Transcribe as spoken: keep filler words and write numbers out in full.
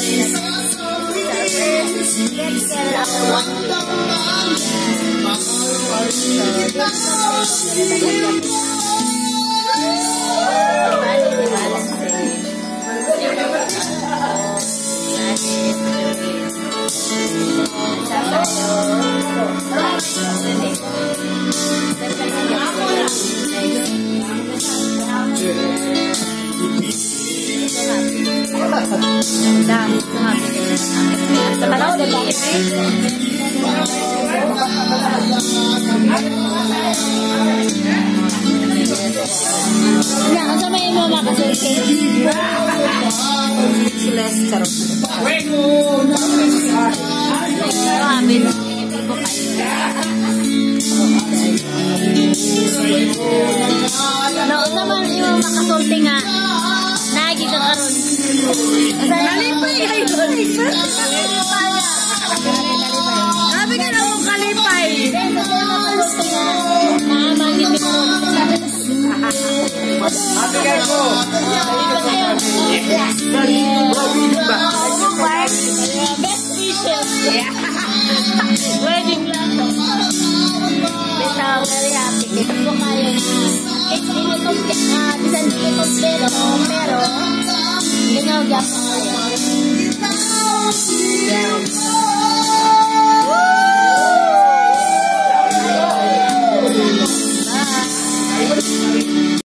Wedding lang. Basta very happy. Kasi ko kayo na it's incomplete na bisan incomplete pero ginawa ko kayo. Yan.